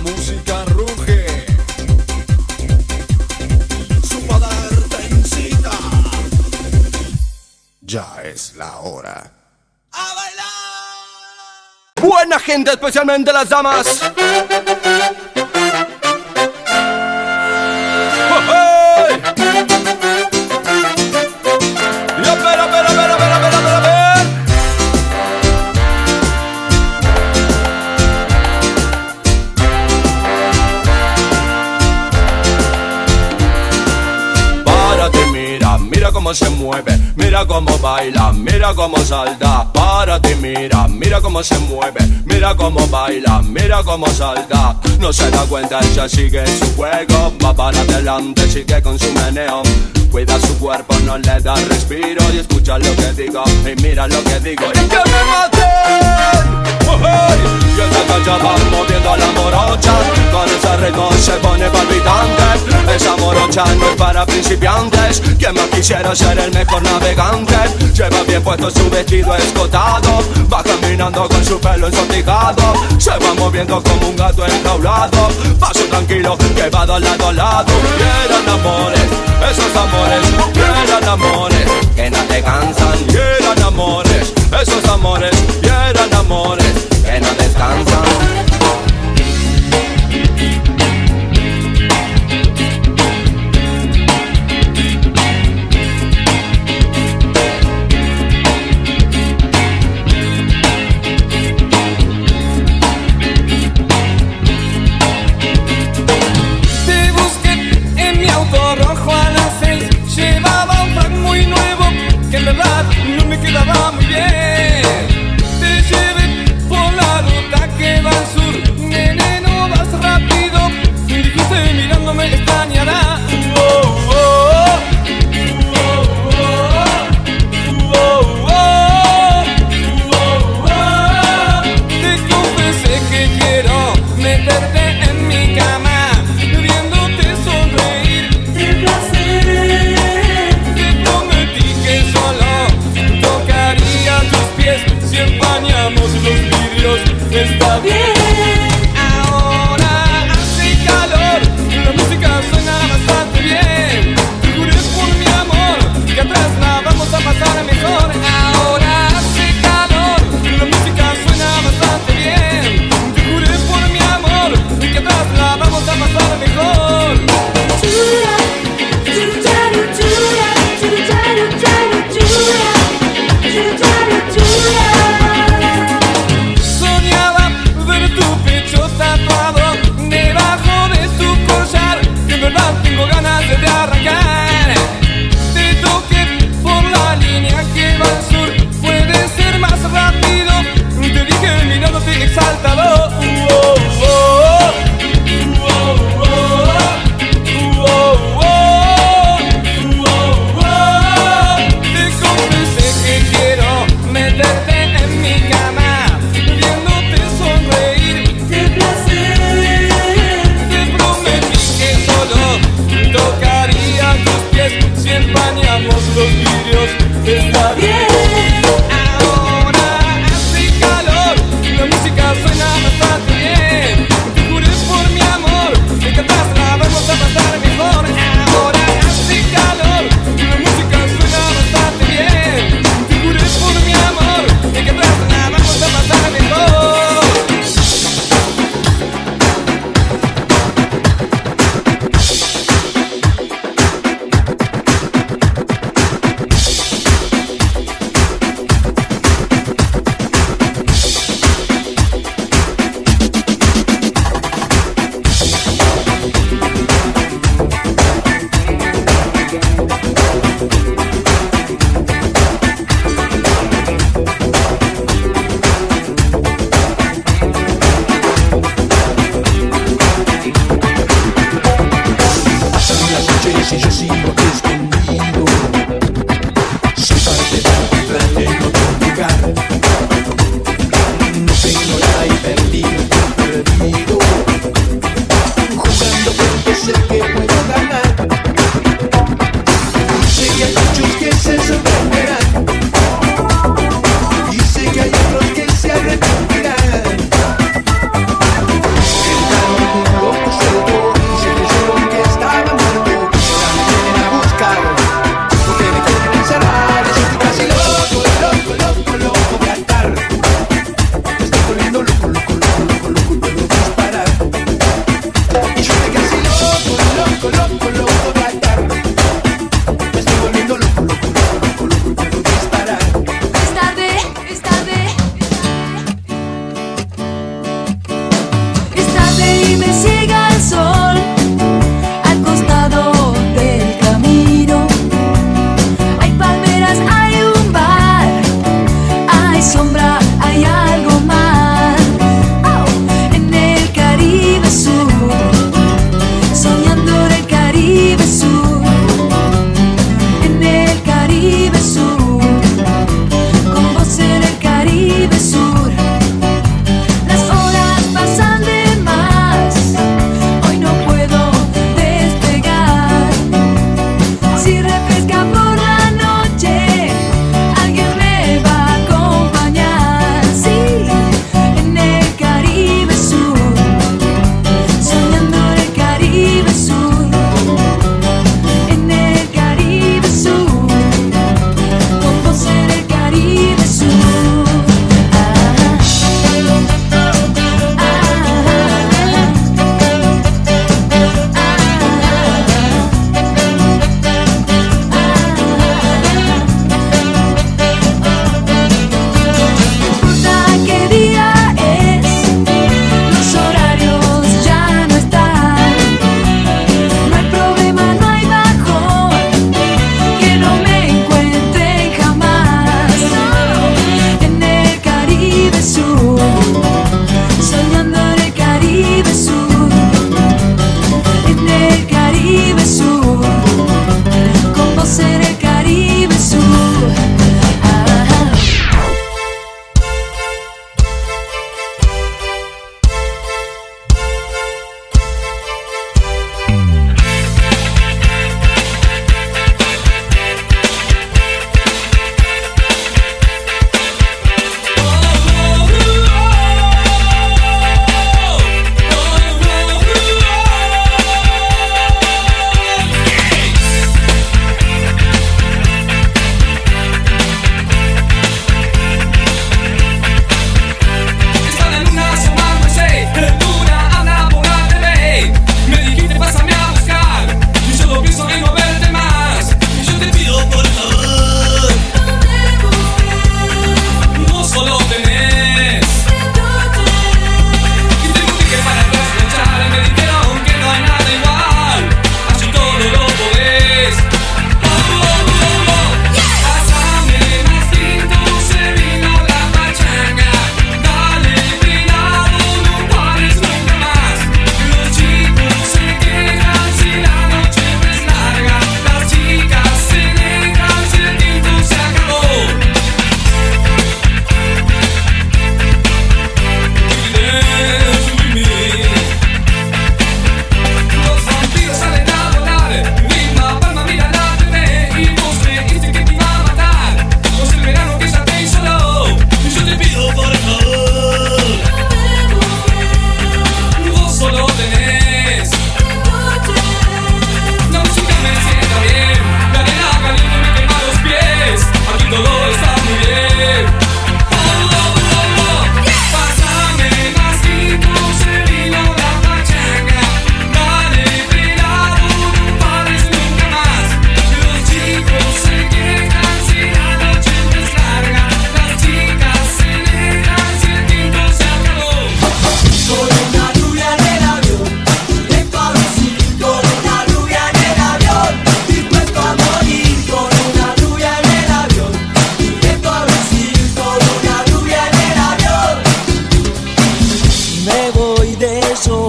música ruge, su poder te incita. Ya es la hora. ¡A bailar! Buena gente, especialmente las damas. Mira cómo se mueve, mira cómo baila, mira cómo salta. Párate, mira cómo se mueve, mira cómo baila, mira cómo salta. No se da cuenta, ella sigue su juego, va para adelante, sigue con su meneo. Cuida su cuerpo, no le da respiro y escucha lo que digo y mira lo que digo. ¡Y que me maten! Y esta cacha va moviendo a la morocha, con ese ritmo se pone palpitante. Esa morocha no es para principiantes, quien más quisiera ser el mejor navegante. Lleva bien puesto su vestido escotado, va caminando con su pelo ensortijado. Se va moviendo como un gato enjaulado, paso tranquilo que va de lado a lado. Y eran amores, esos amores, y eran amores que no te cansan. Y eran amores, esos amores, y eran amores que no descansan. Te busqué en mi auto rojo a las 6. Llevaba un frac muy nuevo que en verdad no me quedaba muy bien. Te llevé por la ruta que va al sur, nene, no vas rápido. Me dijiste mirándome extrañará. Te confesé que quiero meterte en mi cama, viéndote sonreír. ¡Qué placer! Te prometí que solo tocaría tus pies si empañamos los vidrios. Está bien. Ahora hace calor, la música suena bastante bien. Te juré por mi amor que atrás la vamos a pasar mejor. Ahora hace calor, la música suena bastante bien. Te juré por mi amor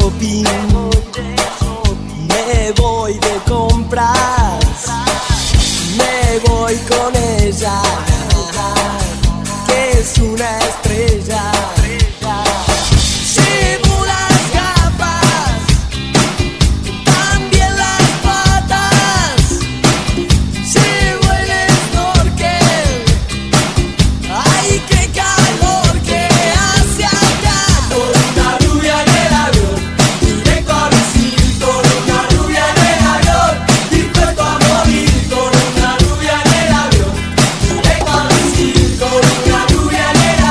shopping, me voy de compras, me voy con ella, que es una estrella. Llevo las gafas, también las patas, llevo el snorkel. Ay, qué calor que hace acá. Con una rubia en el avión, directo a Brasil. Con una rubia en el avión, dispuesto a morir. Con una rubia en el avión, directo a Brasil. Con una rubia en el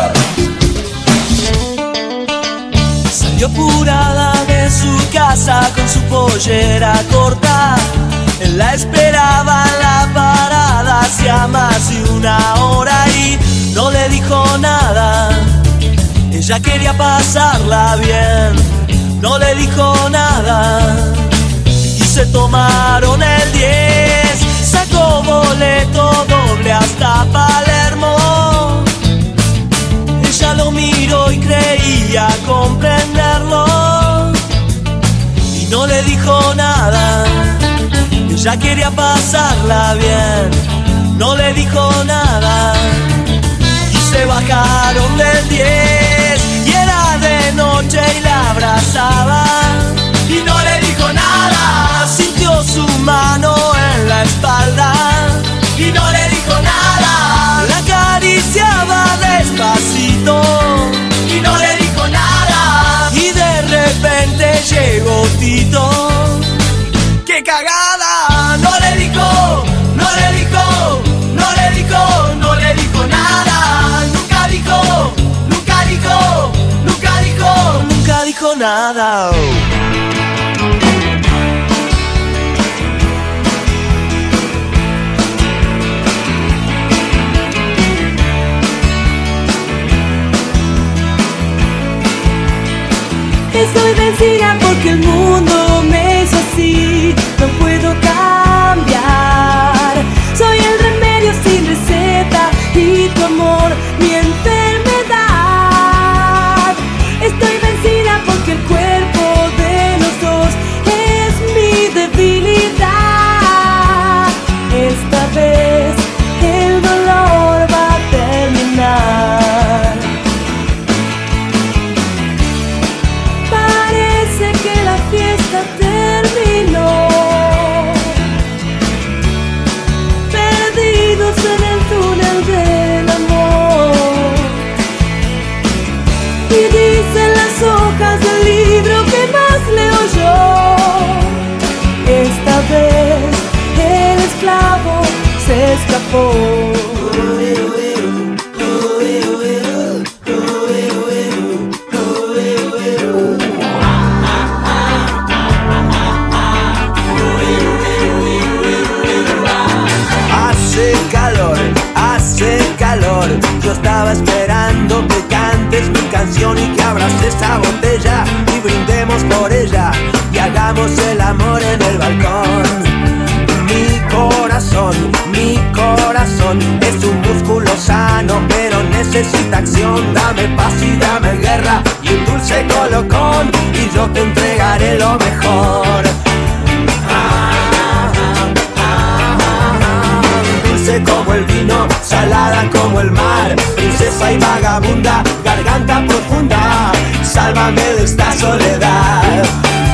avión. Salió apurada de su casa con su pollera corta. Él la esperaba en la parada hacía más de una hora y no le dijo nada. Ella quería pasarla bien, no le dijo nada. Y se tomaron el 10, sacó boleto doble hasta Palermo. Ella lo miró y creía comprenderlo y no le dijo nada. Ella quería pasarla bien, no le dijo nada. Y se bajaron del 10 y era de noche y la abrazaba y no le dijo nada. Sintió su mano en la espalda y no le dijo nada. La acariciaba despacito y no le dijo nada. Y de repente llegó Tito. ¡Qué cagada! No le dijo, no le dijo, no le dijo, no le dijo nada. Nunca dijo, nunca dijo, nunca dijo, nunca dijo nada. Estoy vencida porque el mundo me hizo así. No puedo cambiar. Soy el remedio sin receta y tu amor mi enfermedad. Estoy vencida porque el cuerpo de los dos es mi debilidad. Esta vez el dolor va a terminar. Parece que la fiesta terminó, perdidos en el túnel del amor. Y dicen las hojas del libro que más leo yo. Esta vez el esclavo se escapó. Hace calor, yo estaba esperando que cantes mi canción y que abras esa botella y brindemos por ella y hagamos el amor en el balcón. Mi corazón es un músculo sano, pero necesita acción. Dame paz y dame guerra y un dulce colocón y yo te entregaré lo mejor. Dulce como el vino, salada como el mar, princesa y vagabunda, garganta profunda, sálvame de esta soledad.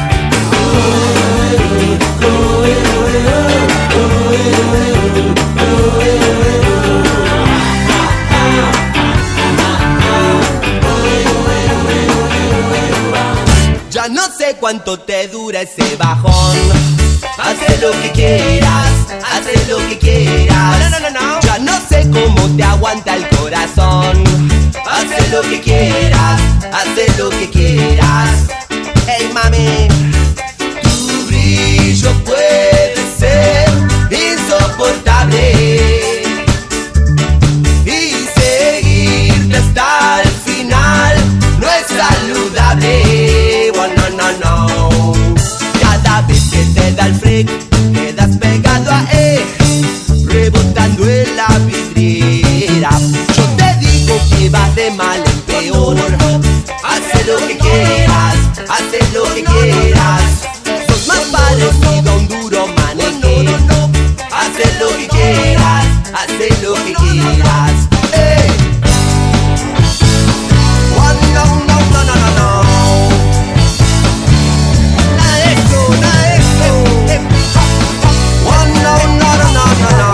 Ya no sé cuánto te dura ese bajón. Haz lo que quieras, haz lo que quieras. No. Ya no sé cómo te aguanta el corazón. Haz lo que quieras, haz lo que quieras. Hey mami, tu brillo puede ser insoportable y seguirte hasta el final no es saludable. Oh, no. Cada vez que te da el freak, quedas pegado a él, rebotando en la vidriera. Yo te digo que vas de mal en peor. Haz lo que quieras, haz haces lo que quieras. Sos más parecido a un duro maniquí. Haces lo que quieras, haces lo que quieras. Hey. Oh, no, no, no, no, no, no. Nada de eso, nada de eso. Oh, no, no, no, no, no, no.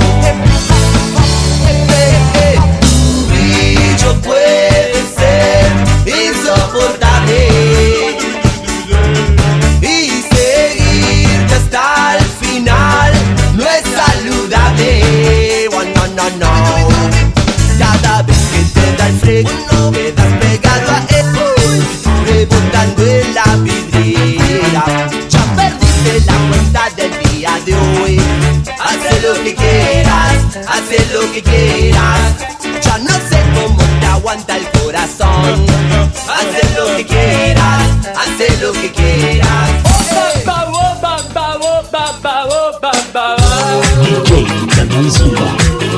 Tu brillo puede ser insoportable y seguirte hasta el final no es saludable. Oh, no, no, no. Cada vez que te da el fresco quedas pegado a él, rebotando en la vidriera. Ya perdiste la cuenta del día de hoy. Haz lo que quieras, haz lo que quieras. Ya no sé cómo te aguanta el corazón. Haz lo que quieras, haz lo que quieras. DJ Damián Silva.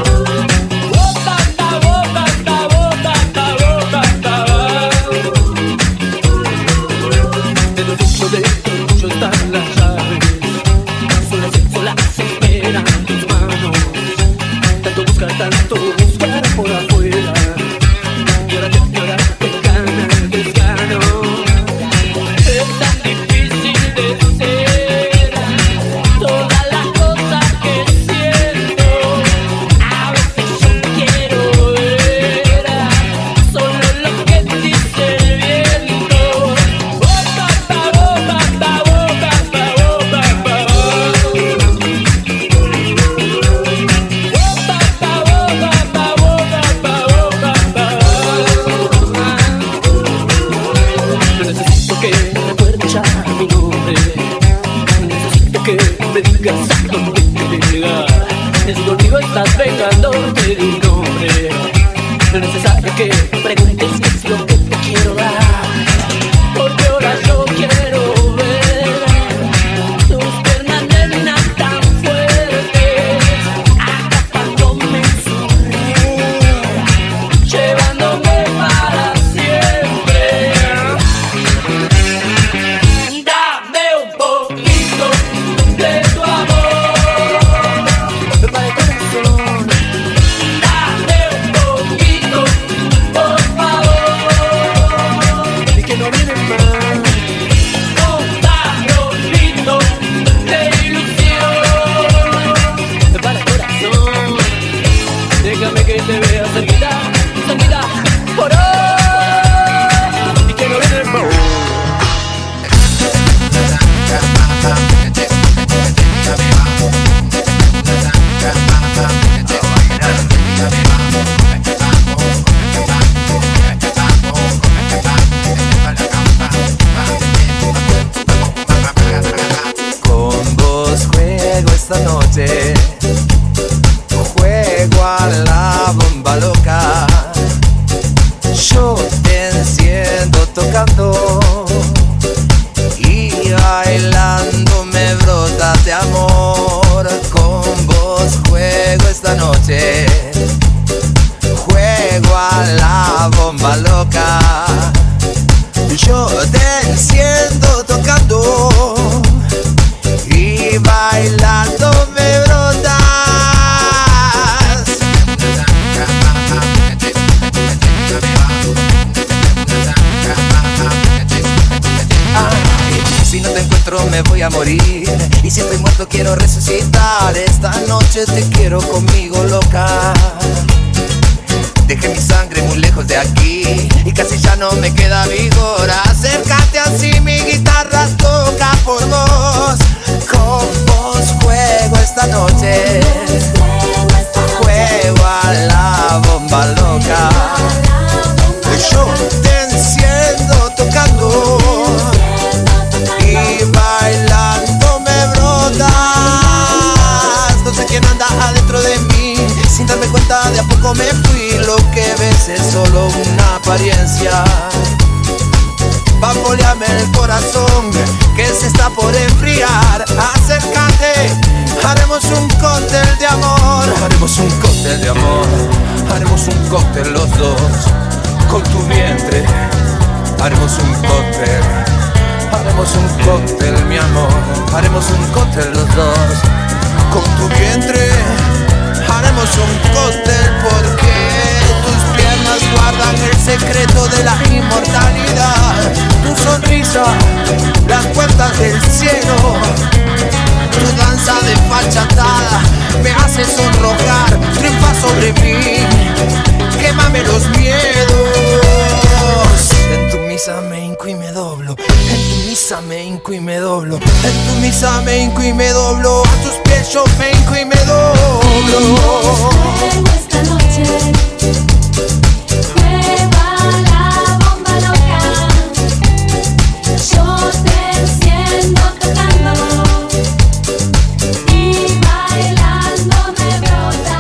De lo dicho de tuyo están las llaves. Solas esperan tus manos. Tanto buscar por afuera. Y ahora te gana el desgano. Es tan difícil de ser todas las cosas que siento. A veces yo quiero ver solo lo que dice el viento. Necesito que recuerdes ya mi nombre. Necesito que me digas a dónde te llega. Desde contigo estás vengándote de un nombre. No es necesario que preguntes qué es lo que te quiero dar, porque ahora yo quiero ver tus piernas nenas tan fuertes, atrapándome en su red, llevándome para siempre. Dame un poquito de tu amor para el corazón. Dame un poquito, por favor, y que no viene más. Un farolito de ilusión para el corazón. Déjame que te vea cerquita, cerquita, por hoy, y que no viene más. Con vos juego esta noche, juego a la bomba loca. Yo te enciendo tocando y bailando me brotas de amor. Con vos juego esta noche, juego a la bomba loca. Yo te enciendo tocando y bailando me brotas. Ay, si no te encuentro me voy a morir, y si estoy muerto quiero resucitar. Esta noche te quiero conmigo, loca. Dejé mi sangre muy lejos de aquí y casi ya no me queda vigor. Acércate así, mi guitarra toca por vos. Con vos juego esta noche, juego a la bomba loca. Yo te enciendo tocando y bailando me brotas. No sé quién anda adentro de mí, sin darme cuenta de a poco me fui. Lo que ves es solo una apariencia. Bamboleame el corazón que se está por enfriar. Acércate, haremos un cóctel de amor. Haremos un cóctel de amor. Haremos un cóctel los dos. Con tu vientre haremos un cóctel. Haremos un cóctel, mi amor, haremos un cóctel los dos. Con tu vientre haremos un cóctel porque tus piernas guardan el secreto de la inmortalidad. Tu sonrisa, las puertas del cielo. Tu danza de fachatada me hace sonrojar, triunfa sobre mí, quémame los miedos. En tu misa me hinco y me doblo, en tu misa me hinco y me doblo, en tu misa me hinco y me doblo, a tus pies yo me hinco y me doblo. Esta noche prueba la bomba loca. Yo te enciendo tocando y bailando me brota.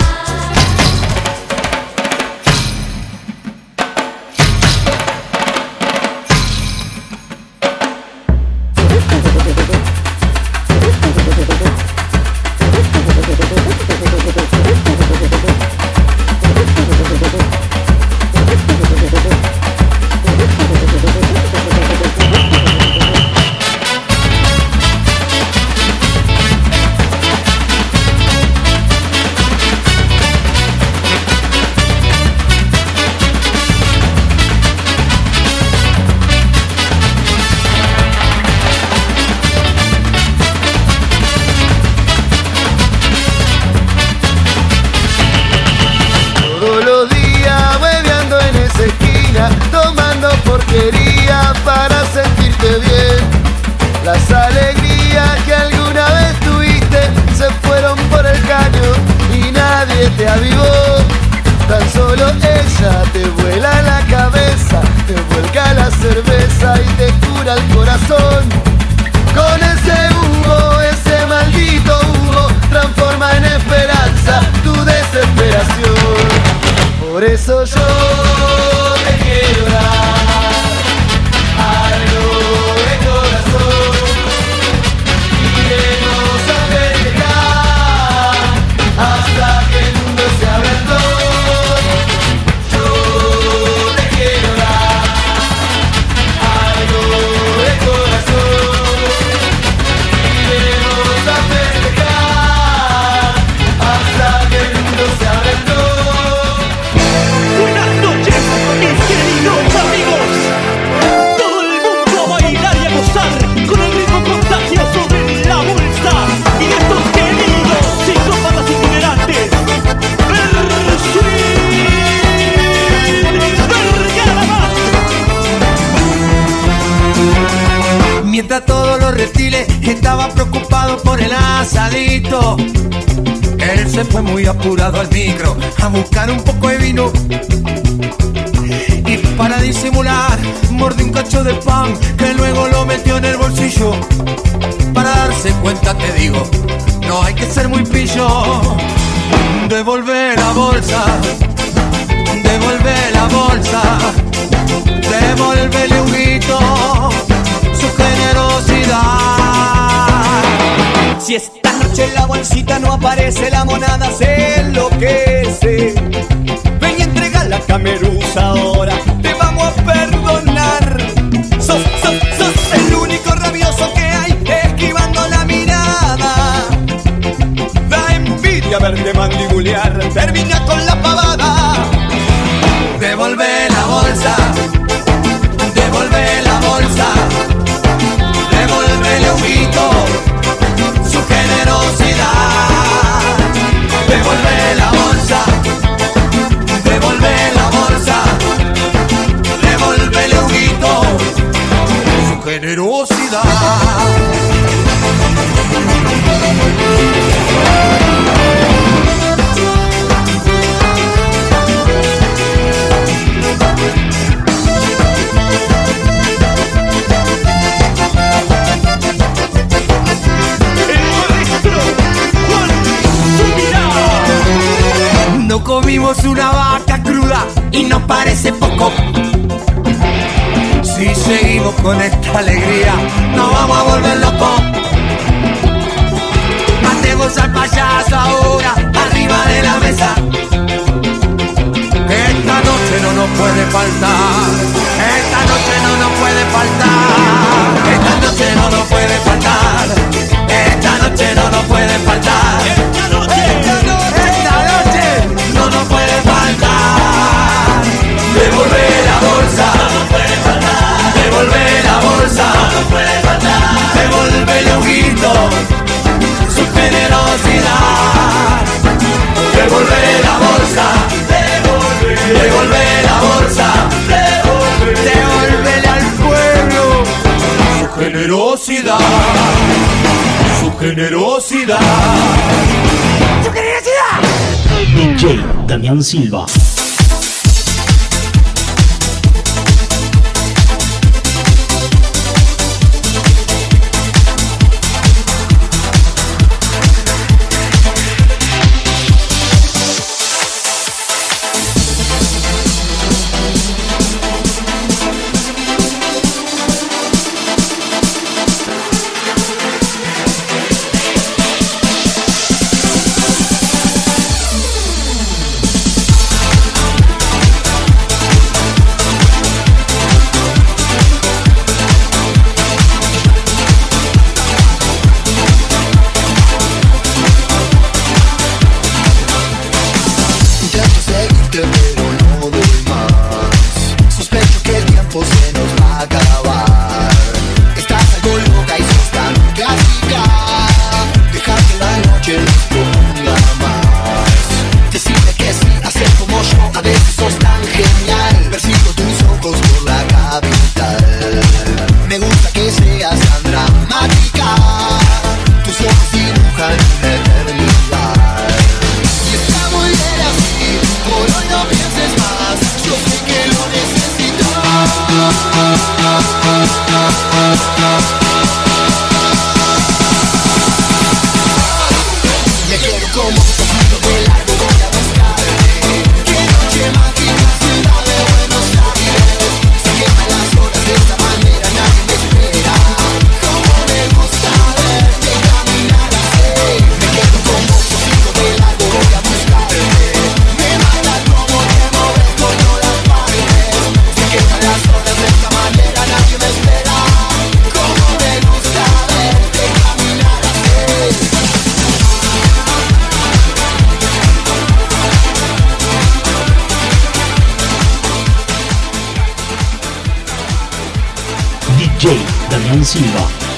Todos los días hueveando en esa esquina, tomando porquería para sentirte bien. Las alegrías que alguna vez tuviste se fueron por el caño y nadie te avivó. Tan solo ella te vuela la cabeza, te vuelca la cerveza y te cura el corazón. Con ese humo, ese maldito humo, transforma en esperanza tu desesperación. Por eso yo te quiero dar algo de corazón y iremos a festejar hasta que el mundo se abra en dos. Yo te quiero dar algo de corazón y iremos a festejar hasta que el mundo se abra en dos. Buenas noches, mis queridos amigos. Todo el mundo a bailar y a gozar con el ritmo contagioso de la bolsa y de estos queridos psicópatas itinerantes. Mientras todos los reptiles estaban preocupados por el asadito, él se fue muy apurado al micro a buscar un poco de vino. Y para disimular, mordió un cacho de pan que luego lo metió en el bolsillo. Para darse cuenta, te digo, no hay que ser muy pillo. Devolver la bolsa, devolve la bolsa, devolvele Huguito su generosidad. Si esta noche en la bolsita no aparece, la monada se enloquece. Ven y entrega la camerusa ahora, te vamos a perdonar. Sos el único rabioso que hay, esquivando la mirada. Da envidia verte mandibulear, termina con la pavada. Devolve la bolsa, devolve la bolsa, devolvele Huguito su generosidad. Devolve la bolsa, devolve la bolsa, devolvele Huguito su generosidad. No comimos una vaca cruda y nos parece poco. Si seguimos con esta alegría, nos vamos a volver locos. Matemos al payaso ahora, arriba de la mesa. Esta noche no nos puede faltar, esta noche no nos puede faltar, esta noche no generosidad, su generosidad, su generosidad. DJ Damián Silva. DJ Damián Silva.